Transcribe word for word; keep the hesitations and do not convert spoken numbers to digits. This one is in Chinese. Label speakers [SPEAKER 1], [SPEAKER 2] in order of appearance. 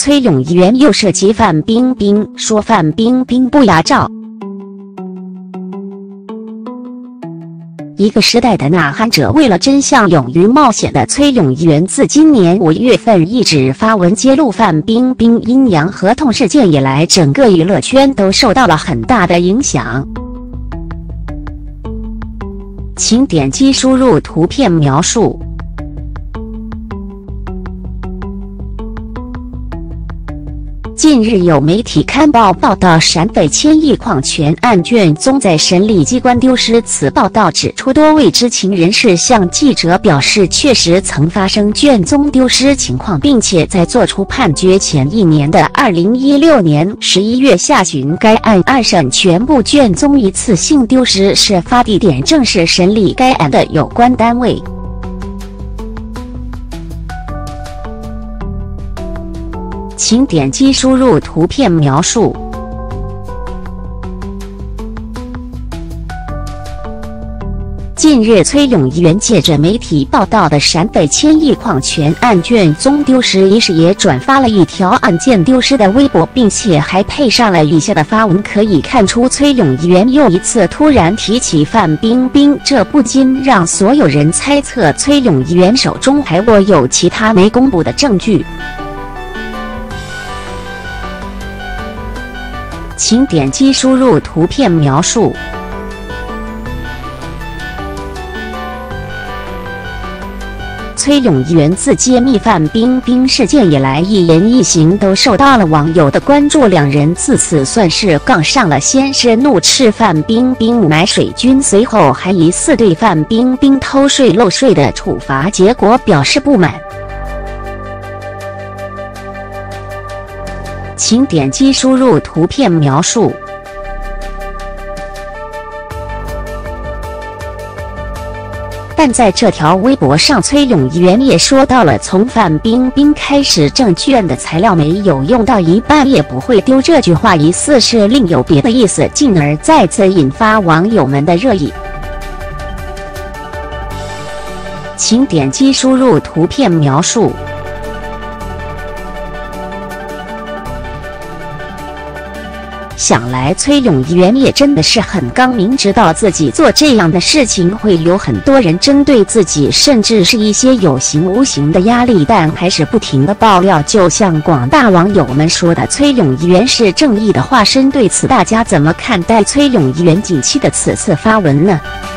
[SPEAKER 1] 崔永元又涉及范冰冰，说范冰冰不雅照。一个时代的呐喊者，为了真相勇于冒险的崔永元，自今年五月份一直发文揭露范冰冰阴阳合同事件以来，整个娱乐圈都受到了很大的影响。请点击输入图片描述。近日有媒体刊报报道陕北千亿矿权案卷宗在审理机关丢失，此报道指出，多位知情人士向记者表示，确实曾发生卷宗丢失情况，并且在作出判决前一年的二零一六年十一月下旬，该案二审全部卷宗一次性丢失，事发地点正是审理该案的有关单位。请点击输入图片描述。近日，崔永元借着媒体报道的陕北千亿矿权案卷宗丢失一事，也转发了一条案件丢失的微博，并且还配上了以下的发文。可以看出，崔永元又一次突然提起范冰冰，这不禁让所有人猜测崔永元手中还握有其他没公布的证据。请点击输入图片描述。崔永元自揭秘范冰冰事件以来，一言一行都受到了网友的关注，两人自此算是杠上了。先是怒斥范冰冰买水军，随后还疑似对范冰冰偷税漏税的处罚结果表示不满。请点击输入图片描述。但在这条微博上，崔永元也说到了从范冰冰开始，证券的材料没有用到一半也不会丢，这句话疑似是另有别的意思，进而再次引发网友们的热议。请点击输入图片描述。想来崔永元也真的是很刚，明知道自己做这样的事情会有很多人针对自己，甚至是一些有形无形的压力，但还是不停的爆料。就像广大网友们说的，崔永元是正义的化身。对此大家怎么看待崔永元近期的此次发文呢？